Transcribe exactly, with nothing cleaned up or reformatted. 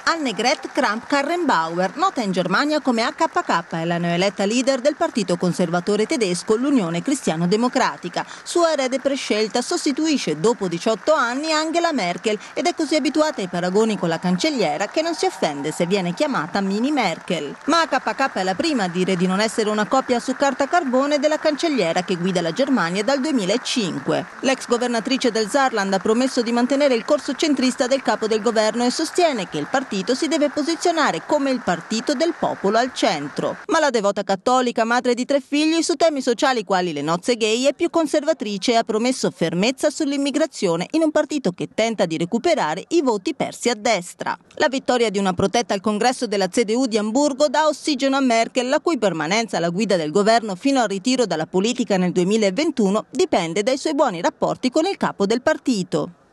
Annegret Kramp-Karrenbauer, nota in Germania come A K K, è la neoeletta leader del partito conservatore tedesco, l'Unione Cristiano-Democratica. Sua erede prescelta sostituisce dopo diciotto anni Angela Merkel ed è così abituata ai paragoni con la cancelliera che non si offende se viene chiamata Mini Merkel. Ma A K K è la prima a dire di non essere una coppia su carta carbone della cancelliera che guida la Germania dal duemilacinque. L'ex governatrice del Saarland ha promesso di mantenere il corso centrista del capo del governo e sostiene che il partito si deve posizionare come il partito del popolo al centro. Ma la devota cattolica, madre di tre figli, su temi sociali quali le nozze gay è più conservatrice e ha promesso fermezza sull'immigrazione in un partito che tenta di recuperare i voti persi a destra. La vittoria di una protetta al congresso della C D U di Amburgo dà ossigeno a Merkel, la cui permanenza alla guida del governo fino al ritiro dalla politica nel duemilaventuno dipende dai suoi buoni rapporti con il capo del partito.